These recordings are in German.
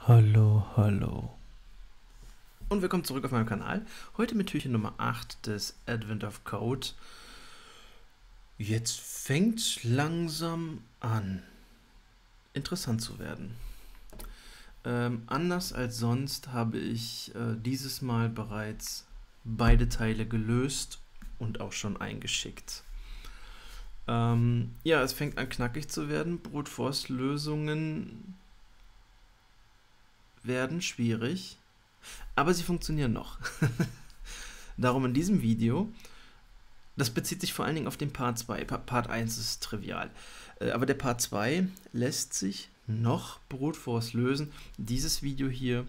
Hallo, hallo. Und willkommen zurück auf meinem Kanal. Heute mit Türchen Nummer 8 des Advent of Code. Jetzt fängt langsam an, interessant zu werden. Anders als sonst habe ich dieses Mal bereits beide Teile gelöst und auch schon eingeschickt. Ja, es fängt an knackig zu werden. Brute Force Lösungen werden schwierig, aber sie funktionieren noch. Darum in diesem Video, das bezieht sich vor allen Dingen auf den Part 2. Part 1 ist trivial, aber der Part 2 lässt sich noch Brute Force lösen. Dieses Video hier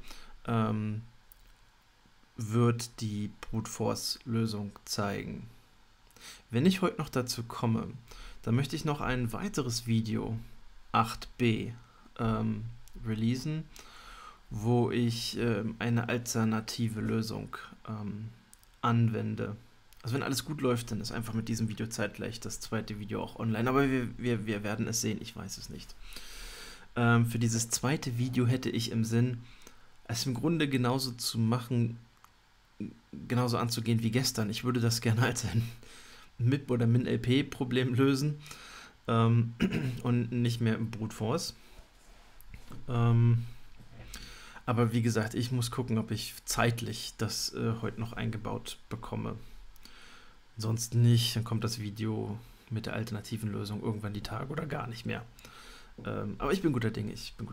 wird die Brute Force Lösung zeigen. Wenn ich heute noch dazu komme, dann möchte ich noch ein weiteres Video 8b releasen, wo ich eine alternative Lösung anwende. Also wenn alles gut läuft, dann ist einfach mit diesem Video zeitgleich das zweite Video auch online. Aber wir werden es sehen, ich weiß es nicht. Für dieses zweite Video hätte ich im Sinn, es im Grunde genauso zu machen, genauso anzugehen wie gestern. Ich würde das gerne als ein MIP- oder Min-LP-Problem lösen und nicht mehr im Brute Force. Aber wie gesagt, ich muss gucken, ob ich zeitlich das heute noch eingebaut bekomme. Sonst nicht, dann kommt das Video mit der alternativen Lösung irgendwann die Tage oder gar nicht mehr. Aber ich bin guter Dinge,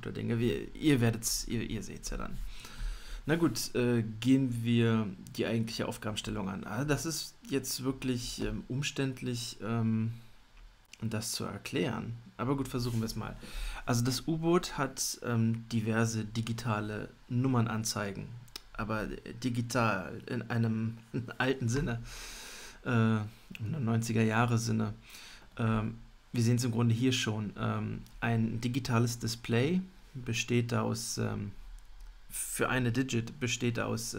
ihr seht es ja dann. Na gut, gehen wir die eigentliche Aufgabenstellung an. Also das ist jetzt wirklich umständlich, das zu erklären. Aber gut, versuchen wir es mal. Also das U-Boot hat diverse digitale Nummernanzeigen, aber digital in einem alten Sinne, in einem 90er-Jahre-Sinne. Wir sehen es im Grunde hier schon. Ein digitales Display besteht aus, für eine Digit besteht aus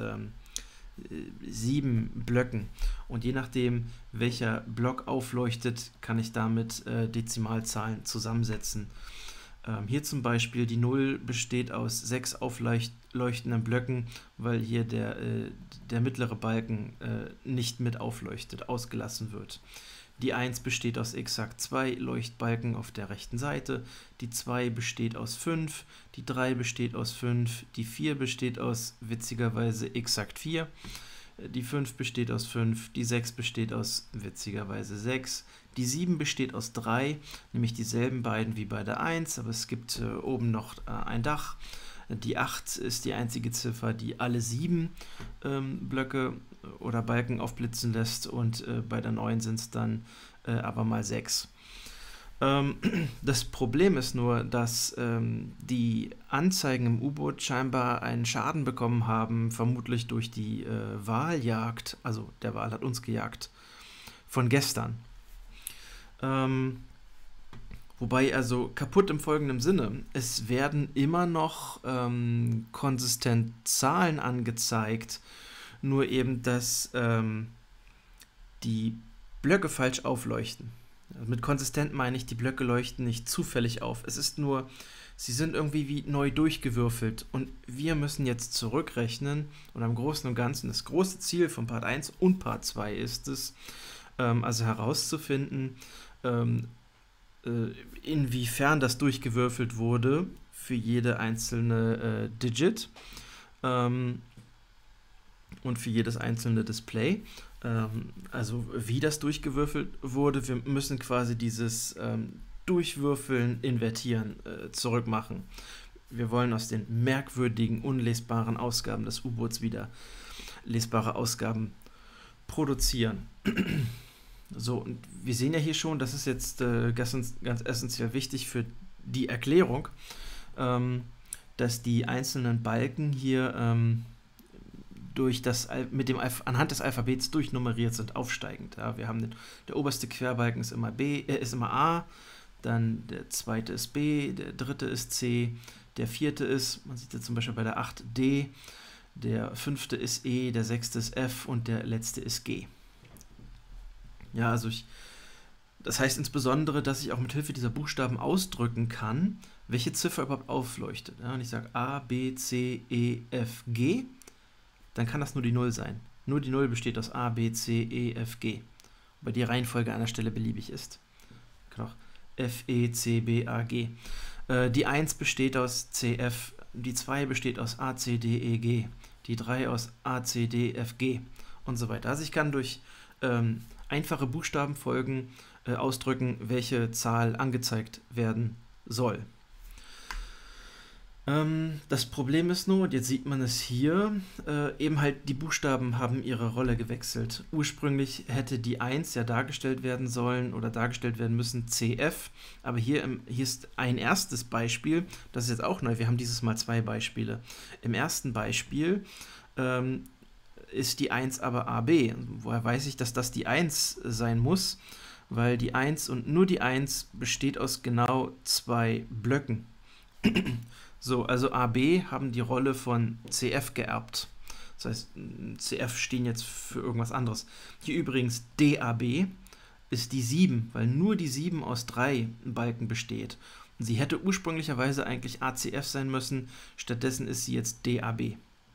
7 Blöcken, und je nachdem, welcher Block aufleuchtet, kann ich damit Dezimalzahlen zusammensetzen. Hier zum Beispiel die 0 besteht aus 6 aufleuchtenden Blöcken, weil hier der mittlere Balken nicht mit aufleuchtet, ausgelassen wird. Die 1 besteht aus exakt 2 Leuchtbalken auf der rechten Seite, die 2 besteht aus 5, die 3 besteht aus 5, die 4 besteht aus, witzigerweise, exakt 4, die 5 besteht aus 5, die 6 besteht aus, witzigerweise, 6, die 7 besteht aus 3, nämlich dieselben beiden wie bei der 1, aber es gibt oben noch ein Dach. Die 8 ist die einzige Ziffer, die alle 7 Blöcke oder Balken aufblitzen lässt, und bei der 9 sind es dann aber mal 6. Das Problem ist nur, dass die Anzeigen im U-Boot scheinbar einen Schaden bekommen haben, vermutlich durch die Waljagd, also der Wal hat uns gejagt, von gestern. Wobei, also kaputt im folgenden Sinne: Es werden immer noch konsistent Zahlen angezeigt, nur eben, dass die Blöcke falsch aufleuchten. Also mit konsistent meine ich, die Blöcke leuchten nicht zufällig auf. Es ist nur, sie sind irgendwie wie neu durchgewürfelt, und wir müssen jetzt zurückrechnen, und am Großen und Ganzen das große Ziel von Part 1 und Part 2 ist es, also herauszufinden, inwiefern das durchgewürfelt wurde für jede einzelne Digit und für jedes einzelne Display. Also wie das durchgewürfelt wurde. Wir müssen quasi dieses Durchwürfeln invertieren, zurückmachen. Wir wollen aus den merkwürdigen, unlesbaren Ausgaben des U-Boots wieder lesbare Ausgaben produzieren. So, und wir sehen ja hier schon, das ist jetzt ganz essentiell wichtig für die Erklärung, dass die einzelnen Balken hier anhand des Alphabets durchnummeriert sind, aufsteigend. Ja, wir haben der oberste Querbalken ist immer A, dann der zweite ist B, der dritte ist C, der vierte ist, man sieht jetzt zum Beispiel bei der 8 D, der fünfte ist E, der sechste ist F und der letzte ist G. Ja, also das heißt insbesondere, dass ich auch mit Hilfe dieser Buchstaben ausdrücken kann, welche Ziffer überhaupt aufleuchtet. Ja, und ich sage A, B, C, E, F, G, dann kann das nur die 0 sein. Nur die 0 besteht aus A, B, C, E, F, G. Wobei die Reihenfolge an der Stelle beliebig ist. Kann auch F, E, C, B, A, G. Die 1 besteht aus C, F, die 2 besteht aus A, C, D, E, G, die 3 aus A, C, D, F, G und so weiter. Also ich kann durch einfache Buchstabenfolgen ausdrücken, welche Zahl angezeigt werden soll. Das Problem ist nur, und jetzt sieht man es hier, eben halt die Buchstaben haben ihre Rolle gewechselt. Ursprünglich hätte die 1 ja dargestellt werden sollen oder dargestellt werden müssen CF, aber hier ist ein erstes Beispiel, das ist jetzt auch neu, wir haben dieses Mal 2 Beispiele. Im ersten Beispiel ist die 1 aber AB. Woher weiß ich, dass das die 1 sein muss? Weil die 1 und nur die 1 besteht aus genau 2 Blöcken. So, also AB haben die Rolle von CF geerbt. Das heißt, CF stehen jetzt für irgendwas anderes. Hier übrigens DAB ist die 7, weil nur die 7 aus 3 Balken besteht. Und sie hätte ursprünglicherweise eigentlich ACF sein müssen, stattdessen ist sie jetzt DAB.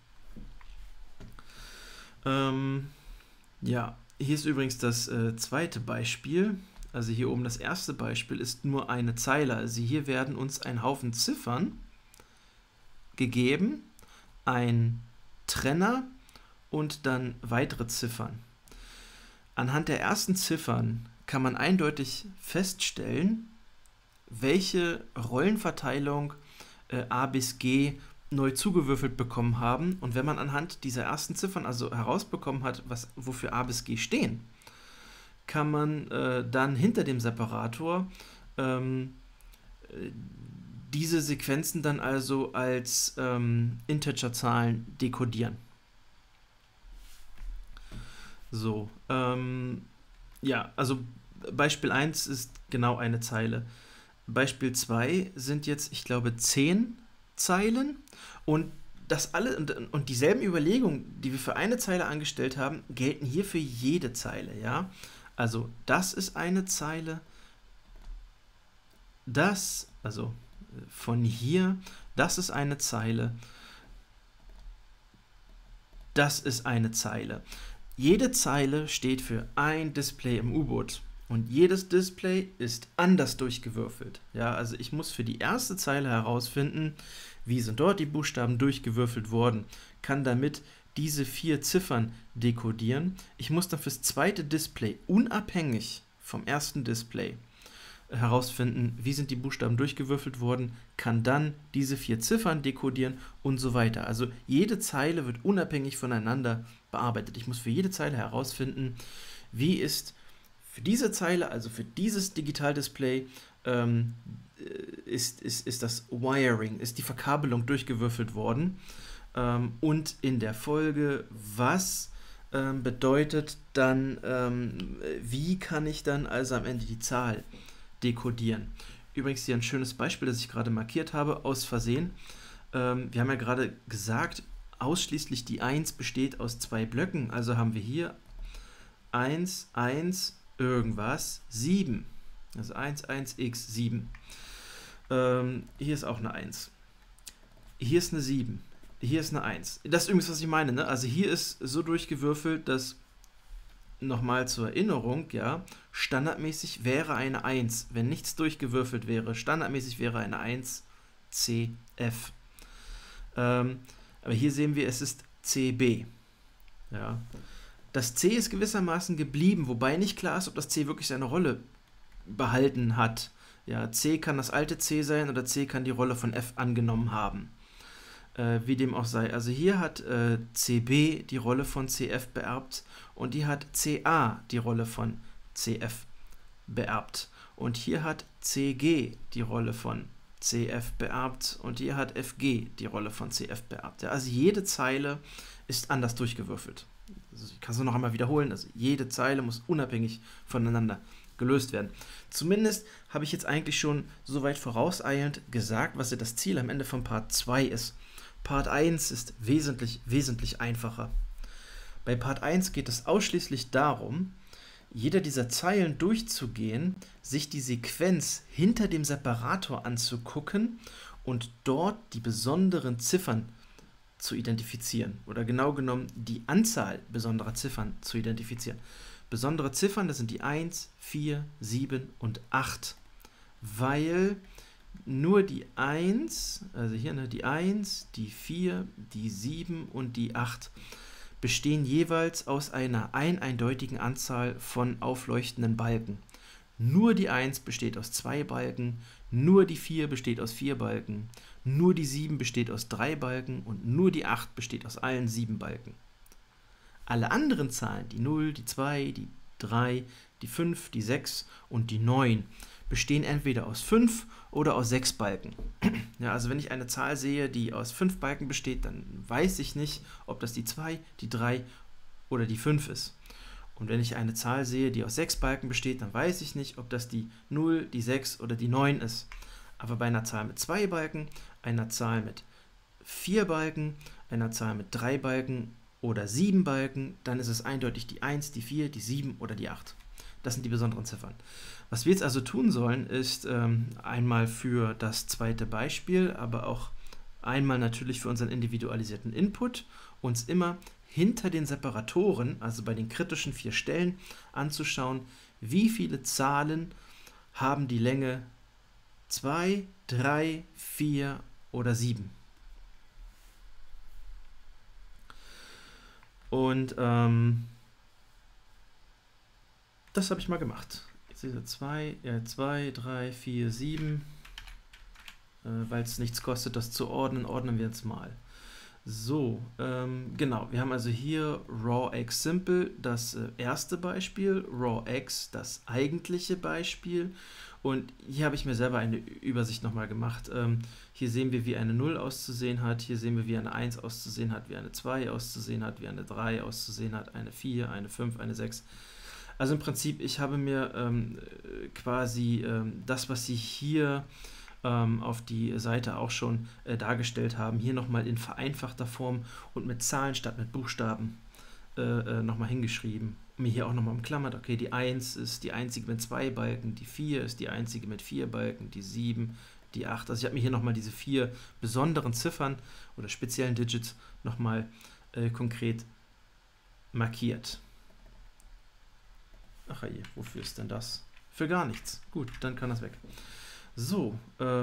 Ja, hier ist übrigens das zweite Beispiel. Also hier oben das erste Beispiel ist nur eine Zeile. Also hier werden uns ein Haufen Ziffern gegeben, ein Trenner und dann weitere Ziffern. Anhand der ersten Ziffern kann man eindeutig feststellen, welche Rollenverteilung A bis G neu zugewürfelt bekommen haben. Und wenn man anhand dieser ersten Ziffern also herausbekommen hat, wofür A bis G stehen, kann man dann hinter dem Separator diese Sequenzen dann also als Integerzahlen dekodieren. So, ja, also Beispiel 1 ist genau eine Zeile. Beispiel 2 sind jetzt, ich glaube, 10 Zeilen und das alle und dieselben Überlegungen, die wir für eine Zeile angestellt haben, gelten hier für jede Zeile, ja? Also das ist eine Zeile, das, also von hier, das ist eine Zeile, das ist eine Zeile. Jede Zeile steht für ein Display im U-Boot und jedes Display ist anders durchgewürfelt. Ja, also ich muss für die erste Zeile herausfinden, wie sind dort die Buchstaben durchgewürfelt worden, kann damit diese 4 Ziffern dekodieren. Ich muss dann fürs zweite Display unabhängig vom ersten Display herausfinden, wie sind die Buchstaben durchgewürfelt worden, kann dann diese 4 Ziffern dekodieren und so weiter. Also jede Zeile wird unabhängig voneinander bearbeitet. Ich muss für jede Zeile herausfinden, wie ist für diese Zeile, also für dieses Digitaldisplay, ist das Wiring, ist die Verkabelung durchgewürfelt worden und in der Folge, was bedeutet dann, wie kann ich dann also am Ende die Zahl dekodieren. Übrigens hier ein schönes Beispiel, das ich gerade markiert habe, aus Versehen. Wir haben ja gerade gesagt, ausschließlich die 1 besteht aus 2 Blöcken, also haben wir hier 1, 1, irgendwas, 7. Also 1, 1, x, 7. Hier ist auch eine 1. Hier ist eine 7. Hier ist eine 1. Das ist übrigens, was ich meine, ne? Also hier ist so durchgewürfelt, dass, nochmal zur Erinnerung, ja, standardmäßig wäre eine 1, wenn nichts durchgewürfelt wäre, standardmäßig wäre eine 1 CF. Aber hier sehen wir, es ist CB. Ja. Das C ist gewissermaßen geblieben, wobei nicht klar ist, ob das C wirklich seine Rolle behalten hat. Ja, C kann das alte C sein oder C kann die Rolle von F angenommen haben. Wie dem auch sei. Also hier hat CB die Rolle von CF beerbt und hier hat CA die Rolle von CF beerbt. Und hier hat CG die Rolle von CF beerbt und hier hat FG die Rolle von CF beerbt. Ja, also jede Zeile ist anders durchgewürfelt. Also ich kann es noch einmal wiederholen, also jede Zeile muss unabhängig voneinander gelöst werden. Zumindest habe ich jetzt eigentlich schon soweit vorauseilend gesagt, was ja das Ziel am Ende von Part 2 ist. Part 1 ist wesentlich einfacher. Bei Part 1 geht es ausschließlich darum, jeder dieser Zeilen durchzugehen, sich die Sequenz hinter dem Separator anzugucken und dort die besonderen Ziffern zu identifizieren. Oder genau genommen die Anzahl besonderer Ziffern zu identifizieren. Besondere Ziffern, das sind die 1, 4, 7 und 8. Weil nur die 1, also hier die 1, die 4, die 7 und die 8 bestehen jeweils aus einer eindeutigen Anzahl von aufleuchtenden Balken. Nur die 1 besteht aus 2 Balken, nur die 4 besteht aus 4 Balken, nur die 7 besteht aus 3 Balken und nur die 8 besteht aus allen 7 Balken. Alle anderen Zahlen, die 0, die 2, die 3, die 5, die 6 und die 9, bestehen entweder aus 5 oder aus 6 Balken. Ja, also wenn ich eine Zahl sehe, die aus 5 Balken besteht, dann weiß ich nicht, ob das die 2, die 3 oder die 5 ist. Und wenn ich eine Zahl sehe, die aus 6 Balken besteht, dann weiß ich nicht, ob das die 0, die 6 oder die 9 ist. Aber bei einer Zahl mit 2 Balken, einer Zahl mit 4 Balken, einer Zahl mit 3 Balken oder 7 Balken, dann ist es eindeutig die 1, die 4, die 7 oder die 8. Das sind die besonderen Ziffern. Was wir jetzt also tun sollen, ist einmal für das zweite Beispiel, aber auch einmal natürlich für unseren individualisierten Input, uns immer hinter den Separatoren, also bei den kritischen 4 Stellen, anzuschauen, wie viele Zahlen haben die Länge 2, 3, 4 oder 7. Und das habe ich mal gemacht. Jetzt sehe ich 2, 3, 4, 7. Weil es nichts kostet, das zu ordnen, ordnen wir jetzt mal. So, genau, wir haben also hier RawX Simple, das erste Beispiel, RawX, das eigentliche Beispiel. Und hier habe ich mir selber eine Übersicht nochmal gemacht. Hier sehen wir, wie eine 0 auszusehen hat, hier sehen wir, wie eine 1 auszusehen hat, wie eine 2 auszusehen hat, wie eine 3 auszusehen hat, eine 4, eine 5, eine 6. Also im Prinzip, ich habe mir quasi das, was Sie hier auf die Seite auch schon dargestellt haben, hier nochmal in vereinfachter Form und mit Zahlen statt mit Buchstaben nochmal hingeschrieben. Mir hier auch nochmal umklammert, okay, die 1 ist die einzige mit 2 Balken, die 4 ist die einzige mit 4 Balken, die 7, die 8. Also ich habe mir hier nochmal diese 4 besonderen Ziffern oder speziellen Digits nochmal konkret markiert. Ach je, wofür ist denn das? Für gar nichts. Gut, dann kann das weg. So,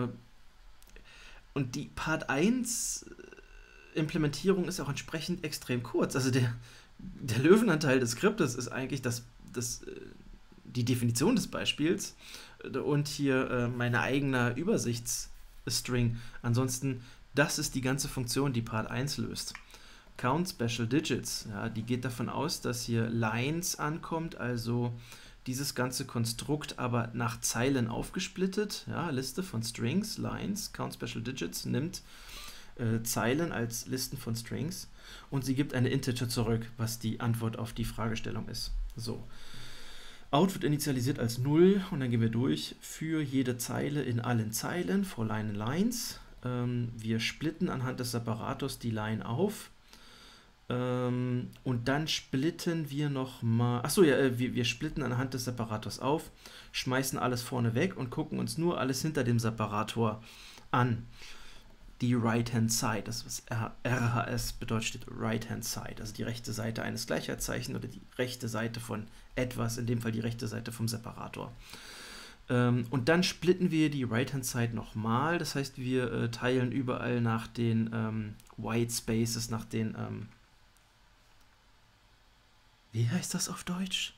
und die Part 1 Implementierung ist auch entsprechend extrem kurz. Also der Löwenanteil des Skriptes ist eigentlich die Definition des Beispiels und hier meine eigene Übersichtsstring. Ansonsten, das ist die ganze Funktion, die Part 1 löst. Count Special Digits, ja, die geht davon aus, dass hier Lines ankommt, also dieses ganze Konstrukt aber nach Zeilen aufgesplittet. Ja, Liste von Strings, Lines, Count Special Digits nimmt Zeilen als Listen von Strings und sie gibt eine Integer zurück, was die Antwort auf die Fragestellung ist. So. Out wird initialisiert als 0 und dann gehen wir durch für jede Zeile in allen Zeilen, for line and lines. Wir splitten anhand des Separators die Line auf. Und dann splitten wir nochmal, achso, ja, wir splitten anhand des Separators auf, schmeißen alles vorne weg und gucken uns nur alles hinter dem Separator an. Die Right-Hand Side, das was RHS bedeutet, steht Right-Hand Side, also die rechte Seite eines Gleichheitszeichens oder die rechte Seite von etwas, in dem Fall die rechte Seite vom Separator. Und dann splitten wir die Right-Hand Side nochmal, das heißt, wir teilen überall nach den White Spaces, nach den wie heißt das auf Deutsch?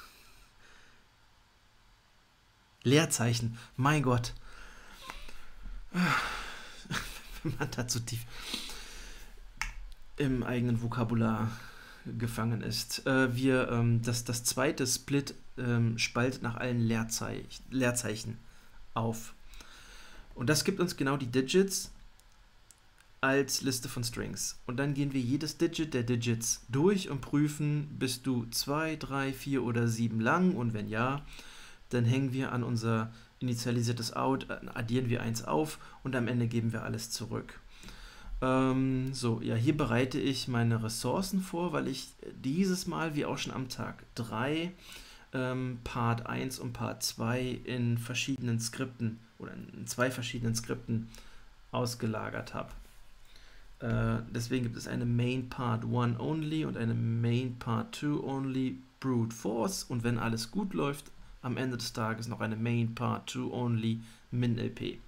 Leerzeichen. Mein Gott. Wenn man da zu tief im eigenen Vokabular gefangen ist. Das zweite Split spaltet nach allen Leerzeichen auf. Und das gibt uns genau die Digits als Liste von Strings. Und dann gehen wir jedes Digit der Digits durch und prüfen, bist du 2, 3, 4 oder 7 lang und wenn ja, dann hängen wir an unser initialisiertes Out, addieren wir 1 auf und am Ende geben wir alles zurück. So, ja, hier bereite ich meine Ressourcen vor, weil ich dieses Mal, wie auch schon am Tag 3, Part 1 und Part 2 in verschiedenen Skripten oder in 2 verschiedenen Skripten ausgelagert habe. Deswegen gibt es eine Main Part 1 Only und eine Main Part 2 Only Brute Force, und wenn alles gut läuft, am Ende des Tages noch eine Main Part 2 Only MinLP.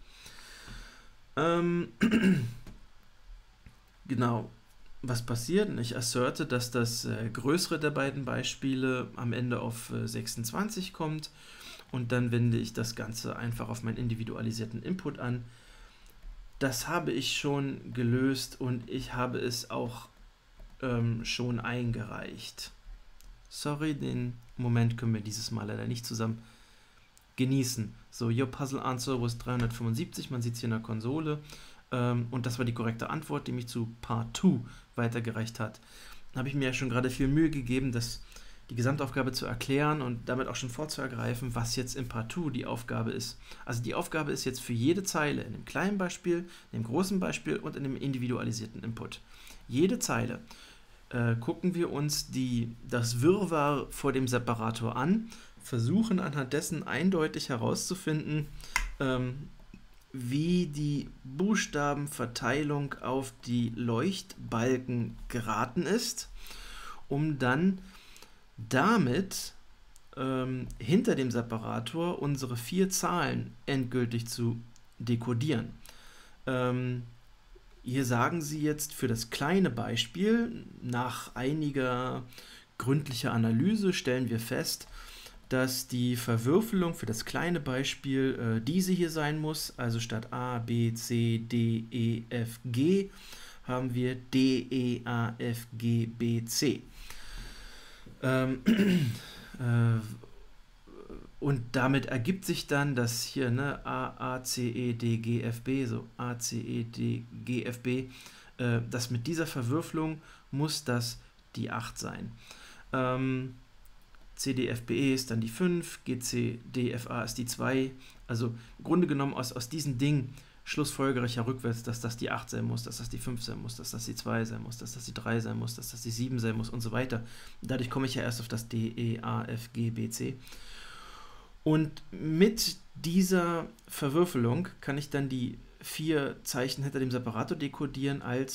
Genau, was passiert? Ich asserte, dass das größere der beiden Beispiele am Ende auf 26 kommt, und dann wende ich das Ganze einfach auf meinen individualisierten Input an. Das habe ich schon gelöst und ich habe es auch schon eingereicht. Sorry, den Moment können wir dieses Mal leider nicht zusammen genießen. So, your puzzle answer was 375, man sieht es hier in der Konsole. Und das war die korrekte Antwort, die mich zu Part 2 weitergereicht hat. Da habe ich mir ja schon gerade viel Mühe gegeben, die Gesamtaufgabe zu erklären und damit auch schon vorzugreifen, was jetzt in Part 2 die Aufgabe ist. Also die Aufgabe ist jetzt für jede Zeile in dem kleinen Beispiel, in dem großen Beispiel und in dem individualisierten Input. Jede Zeile gucken wir uns das Wirrwarr vor dem Separator an, versuchen anhand dessen eindeutig herauszufinden, wie die Buchstabenverteilung auf die Leuchtbalken geraten ist, um dann damit hinter dem Separator unsere 4 Zahlen endgültig zu dekodieren. Hier sagen sie jetzt für das kleine Beispiel, nach einiger gründlicher Analyse stellen wir fest, dass die Verwürfelung für das kleine Beispiel diese hier sein muss. Also statt A, B, C, D, E, F, G haben wir D, E, A, F, G, B, C. Und damit ergibt sich dann, dass hier A, A, C, E, D, G, F, B, so A, C, E, D, G, F, B, dass mit dieser Verwürfelung muss das die 8 sein. C, D, F, B, E ist dann die 5, G, C, D, F, A ist die 2. Also im Grunde genommen aus diesem Ding schlussfolgere ich ja rückwärts, dass das die 8 sein muss, dass das die 5 sein muss, dass das die 2 sein muss, dass das die 3 sein muss, dass das die 7 sein muss und so weiter. Dadurch komme ich ja erst auf das D, E, A, F, G, B, C. Und mit dieser Verwürfelung kann ich dann die 4 Zeichen hinter dem Separator dekodieren als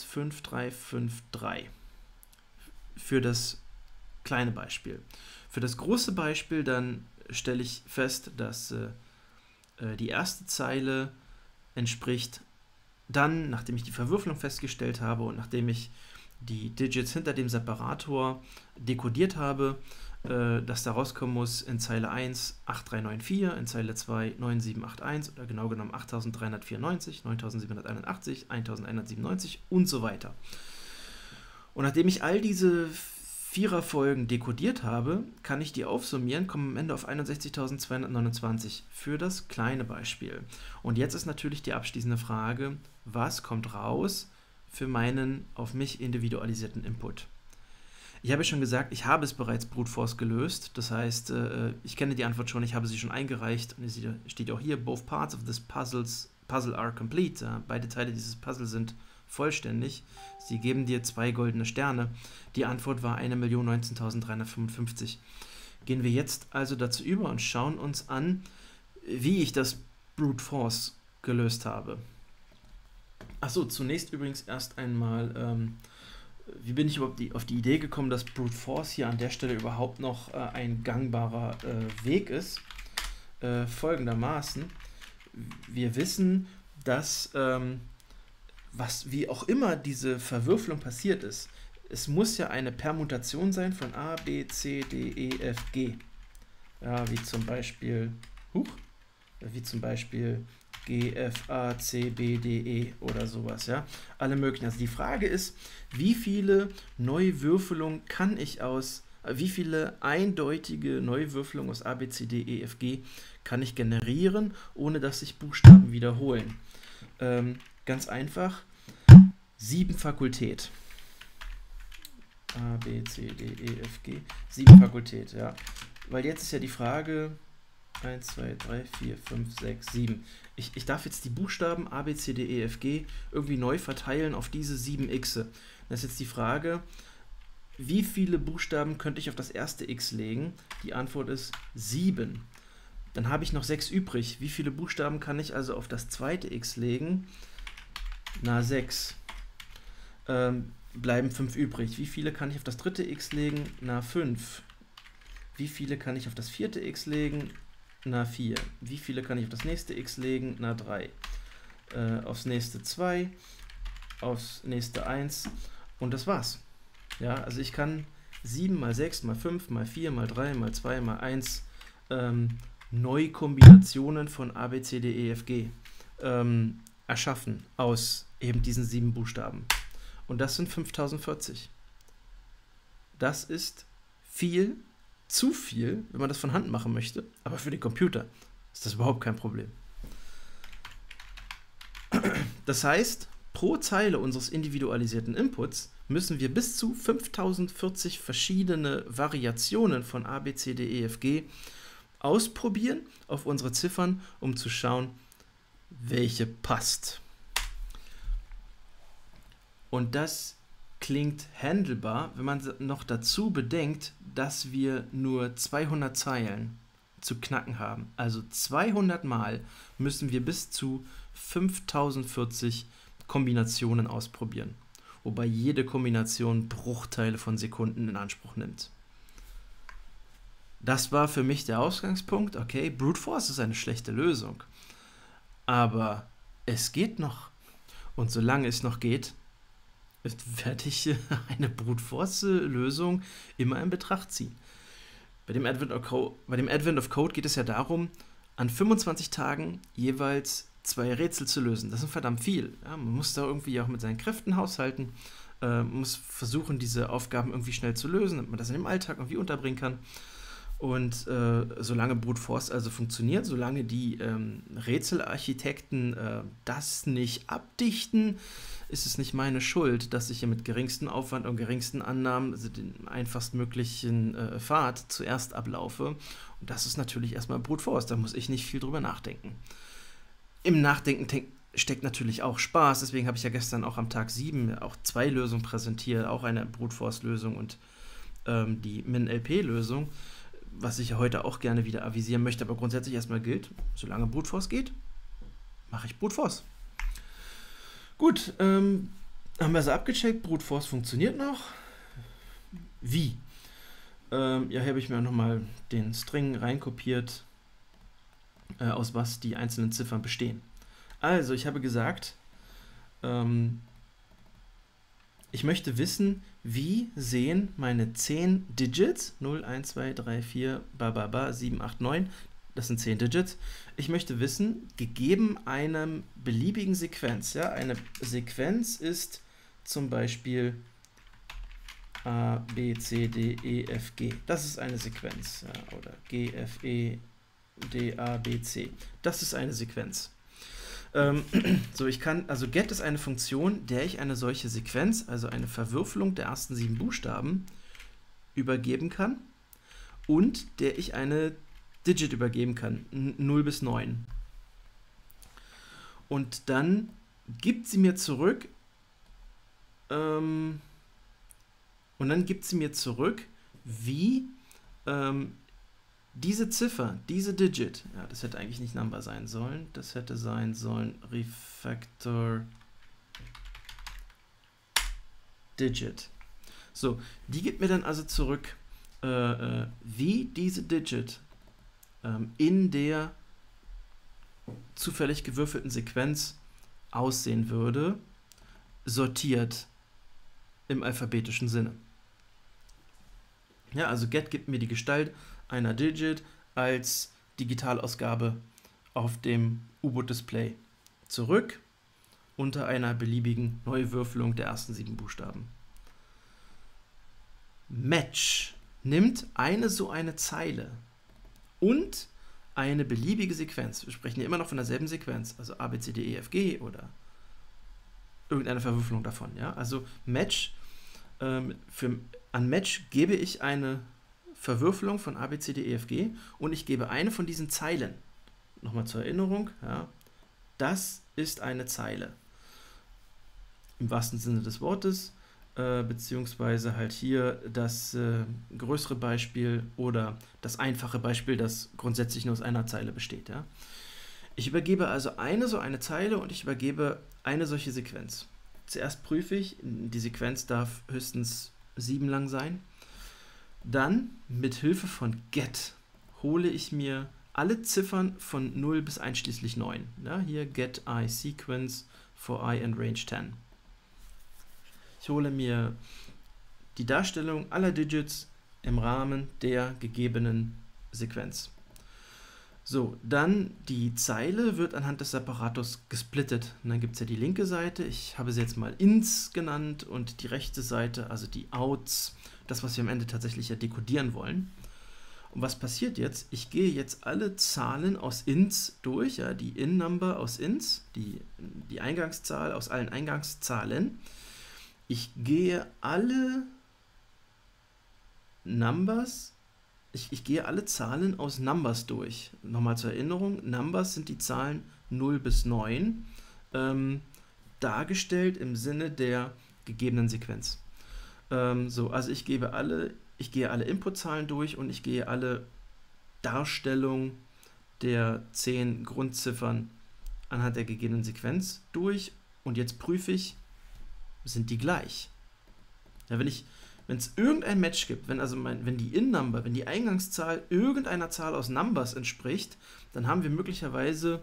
5353 für das kleine Beispiel. Für das große Beispiel dann stelle ich fest, dass die erste Zeile entspricht dann, nachdem ich die Verwürfelung festgestellt habe und nachdem ich die Digits hinter dem Separator dekodiert habe, dass da rauskommen muss in Zeile 1 8394, in Zeile 2 9781 oder genau genommen 8394, 9781, 1197 und so weiter. Und nachdem ich all diese Viererfolgen dekodiert habe, kann ich die aufsummieren, komme am Ende auf 61.229 für das kleine Beispiel. Und jetzt ist natürlich die abschließende Frage, was kommt raus für meinen auf mich individualisierten Input? Ich habe schon gesagt, ich habe es bereits Brute Force gelöst, das heißt, ich kenne die Antwort schon, ich habe sie schon eingereicht und es steht auch hier, both parts of this puzzle are complete. Beide Teile dieses Puzzles sind vollständig. Sie geben dir 2 goldene Sterne. Die Antwort war 1.019.355. Gehen wir jetzt also dazu über und schauen uns an, wie ich das Brute Force gelöst habe. Achso, zunächst übrigens erst einmal, wie bin ich überhaupt auf die Idee gekommen, dass Brute Force hier an der Stelle überhaupt noch ein gangbarer Weg ist? Folgendermaßen, wir wissen, dass wie auch immer diese Verwürfelung passiert ist, es muss ja eine Permutation sein von A, B, C, D, E, F, G. Ja, wie zum Beispiel G, F, A, C, B, D, E oder sowas, ja. Alle möglichen. Also die Frage ist, wie viele Neuwürfelungen kann ich wie viele eindeutige Neuwürfelungen aus A, B, C, D, E, F, G kann ich generieren, ohne dass sich Buchstaben wiederholen? Ganz einfach, 7 Fakultät. A, B, C, D, E, F, G. 7 Fakultät, ja. Weil jetzt ist ja die Frage, 1, 2, 3, 4, 5, 6, 7. Ich darf jetzt die Buchstaben A, B, C, D, E, F, G irgendwie neu verteilen auf diese 7 Xe. Das ist jetzt die Frage, wie viele Buchstaben könnte ich auf das erste X legen? Die Antwort ist 7. Dann habe ich noch 6 übrig. Wie viele Buchstaben kann ich also auf das zweite X legen? Na, 6. Bleiben 5 übrig. Wie viele kann ich auf das dritte X legen? Na, 5. Wie viele kann ich auf das vierte X legen? Na, 4. Wie viele kann ich auf das nächste X legen? Na, 3. Aufs nächste 2. Aufs nächste 1. Und das war's. Ja, also ich kann 7 mal 6 mal 5 mal 4 mal 3 mal 2 mal 1 Neukombinationen von A, B, C, D, E, F, G erschaffen aus eben diesen 7 Buchstaben. Und das sind 5040. Das ist viel, zu viel, wenn man das von Hand machen möchte, aber für den Computer ist das überhaupt kein Problem. Das heißt, pro Zeile unseres individualisierten Inputs müssen wir bis zu 5040 verschiedene Variationen von A, B, C, D, E, F, G ausprobieren auf unsere Ziffern, um zu schauen, welche passt. Und das klingt handelbar, wenn man noch dazu bedenkt, dass wir nur 200 Zeilen zu knacken haben. Also 200 Mal müssen wir bis zu 5040 Kombinationen ausprobieren, wobei jede Kombination Bruchteile von Sekunden in Anspruch nimmt. Das war für mich der Ausgangspunkt. Okay, Brute Force ist eine schlechte Lösung, aber es geht noch. Und solange es noch geht, werde ich eine Brute Force Lösung immer in Betracht ziehen. Bei dem Advent of Code geht es ja darum, an 25 Tagen jeweils 2 Rätsel zu lösen. Das ist verdammt viel. Ja, man muss da irgendwie auch mit seinen Kräften haushalten, muss versuchen, diese Aufgaben irgendwie schnell zu lösen, damit man das in dem Alltag irgendwie unterbringen kann. Und solange Brute Force also funktioniert, solange die Rätselarchitekten das nicht abdichten, ist es nicht meine Schuld, dass ich hier mit geringstem Aufwand und geringsten Annahmen, also den einfachstmöglichen Pfad zuerst ablaufe. Und das ist natürlich erstmal Brute Force, da muss ich nicht viel drüber nachdenken. Im Nachdenken steckt natürlich auch Spaß, deswegen habe ich ja gestern auch am Tag 7 auch 2 Lösungen präsentiert, auch eine Brute Force Lösung und die Min-LP-Lösung, was ich ja heute auch gerne wieder avisieren möchte, aber grundsätzlich erstmal gilt, solange Brute Force geht, mache ich Brute Force. Gut, haben wir sie abgecheckt, Brute Force funktioniert noch. Wie? Ja, hier habe ich mir nochmal den String reinkopiert, aus was die einzelnen Ziffern bestehen. Also, ich habe gesagt, ich möchte wissen, wie sehen meine 10 Digits, 0, 1, 2, 3, 4, 7, 8, 9, das sind 10 Digits. Ich möchte wissen, gegeben einem beliebigen Sequenz, ja, eine Sequenz ist zum Beispiel A, B, C, D, E, F, G. Das ist eine Sequenz. Ja, oder G, F, E, D, A, B, C. Das ist eine Sequenz. So, also get ist eine Funktion, der ich eine solche Sequenz, also eine Verwürfelung der ersten 7 Buchstaben, übergeben kann und der ich eine Digit übergeben kann, 0 bis 9. Und dann gibt sie mir zurück, wie diese Ziffer, diese Digit, ja, das hätte eigentlich nicht Number sein sollen, das hätte sein sollen Refactor Digit. So, die gibt mir dann also zurück, wie diese Digit in der zufällig gewürfelten Sequenz aussehen würde, sortiert im alphabetischen Sinne. Ja, also get gibt mir die Gestalt einer Digit als Digitalausgabe auf dem U-Boot-Display zurück unter einer beliebigen Neuwürfelung der ersten 7 Buchstaben. Match nimmt so eine Zeile und eine beliebige Sequenz. Wir sprechen hier immer noch von derselben Sequenz, also A, B, C, D, E, F, G oder irgendeine Verwürfelung davon. Ja? Also Match, an Match gebe ich eine Verwürfelung von A, B, C, D, E, F, G und ich gebe eine von diesen Zeilen. Nochmal zur Erinnerung, ja, das ist eine Zeile. Im wahrsten Sinne des Wortes, beziehungsweise halt hier das größere Beispiel oder das einfache Beispiel, das grundsätzlich nur aus einer Zeile besteht. Ja? Ich übergebe also so eine Zeile und ich übergebe eine solche Sequenz. Zuerst prüfe ich, die Sequenz darf höchstens 7 lang sein. Dann mit Hilfe von get hole ich mir alle Ziffern von 0 bis einschließlich 9. Ja, hier get I sequence for I in range 10. Ich hole mir die Darstellung aller Digits im Rahmen der gegebenen Sequenz. So, dann die Zeile wird anhand des Separators gesplittet. Und dann gibt es ja die linke Seite, ich habe sie jetzt mal ins genannt, und die rechte Seite, also die outs, das, was wir am Ende tatsächlich ja dekodieren wollen. Und was passiert jetzt? Ich gehe jetzt alle Zahlen aus ins durch, ja, die In-Number aus ins, die Eingangszahl aus allen Eingangszahlen. Ich gehe alle Numbers, ich gehe alle Zahlen aus Numbers durch. Nochmal zur Erinnerung, Numbers sind die Zahlen 0 bis 9, dargestellt im Sinne der gegebenen Sequenz. So, also ich gehe alle Inputzahlen durch und ich gehe alle Darstellungen der 10 Grundziffern anhand der gegebenen Sequenz durch und jetzt prüfe ich, sind die gleich. Ja, wenn es irgendein Match gibt, wenn die In-Number, wenn die Eingangszahl irgendeiner Zahl aus Numbers entspricht, dann haben wir möglicherweise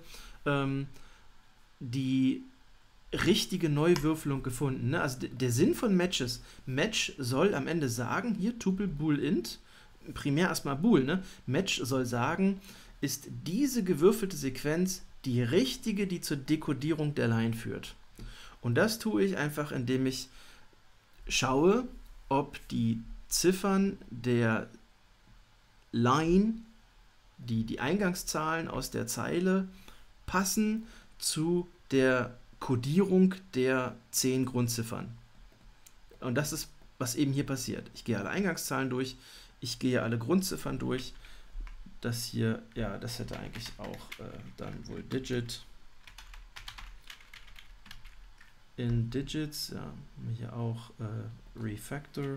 die richtige Neuwürfelung gefunden. Ne? Also der Sinn von Matches, Match soll am Ende sagen, hier Tuple Bool int, primär erstmal Bool, ne? Match soll sagen, ist diese gewürfelte Sequenz die richtige, die zur Dekodierung der Line führt. Und das tue ich einfach, indem ich schaue, ob die Ziffern der Line, die Eingangszahlen aus der Zeile, passen zu der Kodierung der 10 Grundziffern. Und das ist, was eben hier passiert. Ich gehe alle Eingangszahlen durch, ich gehe alle Grundziffern durch. Das hier, ja, das hätte eigentlich auch dann wohl Digit in Digits, ja, hier auch Refactor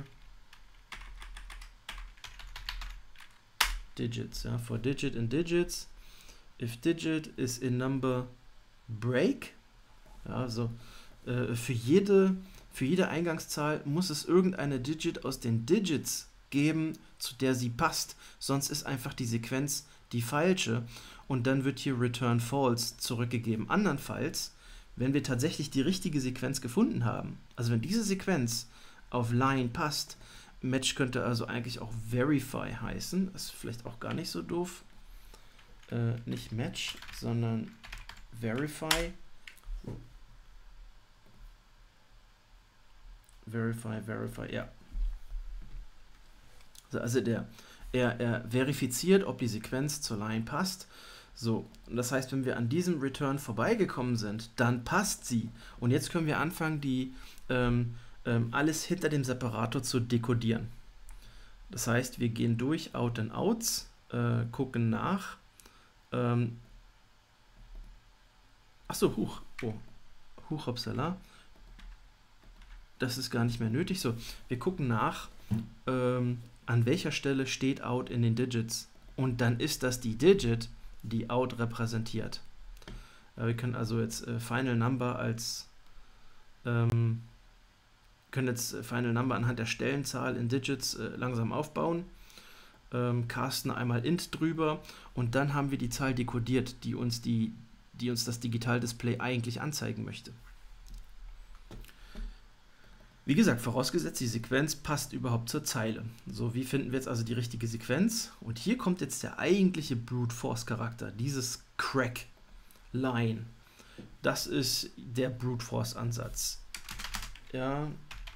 Digits, ja, for Digit in Digits, if Digit is in Number break, ja, also für jede Eingangszahl muss es irgendeine Digit aus den Digits geben, zu der sie passt, sonst ist einfach die Sequenz die falsche und dann wird hier Return False zurückgegeben. Andernfalls, wenn wir tatsächlich die richtige Sequenz gefunden haben, also wenn diese Sequenz auf Line passt, Match könnte also eigentlich auch Verify heißen, das ist vielleicht auch gar nicht so doof, nicht Match, sondern Verify. Verify, ja. Also er verifiziert, ob die Sequenz zur Line passt. So, das heißt, wenn wir an diesem Return vorbeigekommen sind, dann passt sie. Und jetzt können wir anfangen, alles hinter dem Separator zu dekodieren. Das heißt, wir gehen durch Out and Outs, gucken nach. Achso, hoppsala. Das ist gar nicht mehr nötig. So, wir gucken nach, an welcher Stelle steht Out in den Digits. Und dann ist das die Digit, die Out repräsentiert. Wir können also jetzt Final Number anhand der Stellenzahl in Digits langsam aufbauen, casten einmal int drüber und dann haben wir die Zahl dekodiert, die uns das Digital-Display eigentlich anzeigen möchte. Wie gesagt, vorausgesetzt, die Sequenz passt überhaupt zur Zeile. So, wie finden wir jetzt also die richtige Sequenz? Und hier kommt jetzt der eigentliche Brute Force Charakter, dieses Crack Line. Das ist der Brute Force Ansatz. Ja.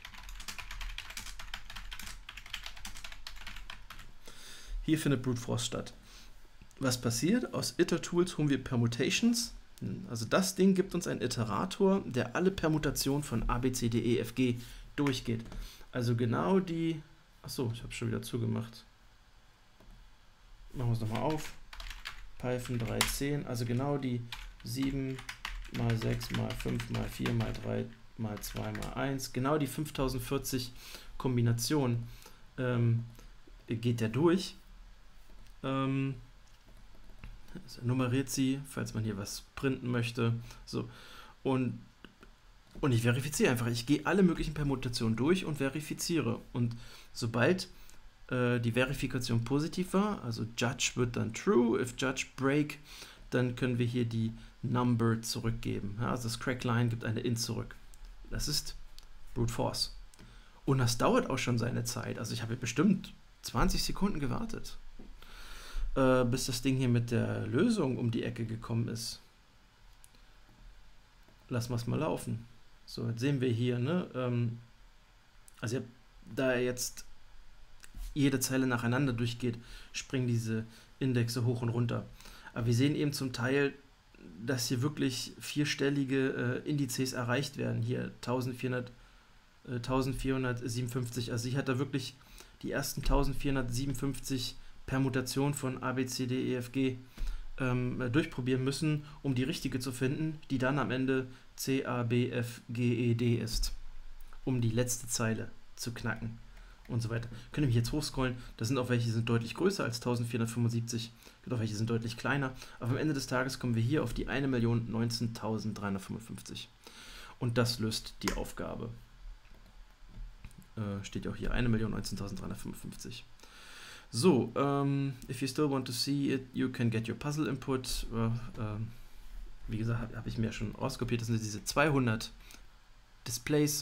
Hier findet Brute Force statt. Was passiert? Aus Iter-Tools holen wir Permutations. Also das Ding gibt uns einen Iterator, der alle Permutationen von A, B, C, D, E, F, G durchgeht. Also genau die... Achso, ich habe schon wieder zugemacht. Machen wir es nochmal auf. Python 3.10, also genau die 7 mal 6 mal 5 mal 4 mal 3 mal 2 mal 1, genau die 5040 Kombination geht der durch. Also nummeriert sie, falls man hier was printen möchte. So. Und ich verifiziere einfach. Ich gehe alle möglichen Permutationen durch und verifiziere. Und sobald die Verifikation positiv war, also Judge wird dann True, if Judge Break, dann können wir hier die Number zurückgeben. Ja, also das Crackline gibt eine Int zurück. Das ist Brute Force. Und das dauert auch schon seine Zeit. Also ich habe bestimmt 20 Sekunden gewartet, bis das Ding hier mit der Lösung um die Ecke gekommen ist. Lassen wir es mal laufen. So, jetzt sehen wir hier, ne? Also da er jetzt jede Zeile nacheinander durchgeht, springen diese Indexe hoch und runter. Aber wir sehen eben zum Teil, dass hier wirklich vierstellige Indizes erreicht werden. Hier 1457. Also sie hat da wirklich die ersten 1457 Permutationen von A, B, C, D, E, F, G durchprobieren müssen, um die richtige zu finden, die dann am Ende C, A, B, F, G, E, D ist, um die letzte Zeile zu knacken und so weiter. Können wir jetzt hochscrollen, da sind auch welche, die sind deutlich größer als 1475, gibt auch welche, die sind deutlich kleiner, aber am Ende des Tages kommen wir hier auf die 1.019.355 und das löst die Aufgabe. Steht auch hier 1.019.355. So, if you still want to see it, you can get your puzzle input. Wie gesagt, habe ich mir schon auskopiert. Das sind diese 200 Displays.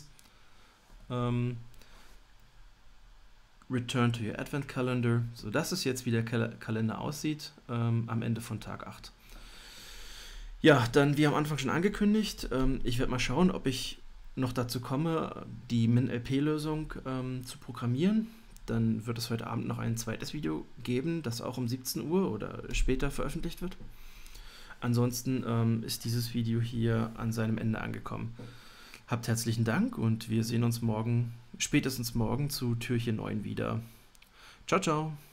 Return to your Advent Calendar. So, das ist jetzt, wie der Kalender aussieht am Ende von Tag 8. Ja, dann wie am Anfang schon angekündigt, ich werde mal schauen, ob ich noch dazu komme, die MinLP-Lösung zu programmieren. Dann wird es heute Abend noch ein zweites Video geben, das auch um 17 Uhr oder später veröffentlicht wird. Ansonsten ist dieses Video hier an seinem Ende angekommen. Habt herzlichen Dank und wir sehen uns morgen, spätestens morgen zu Türchen 9 wieder. Ciao, ciao!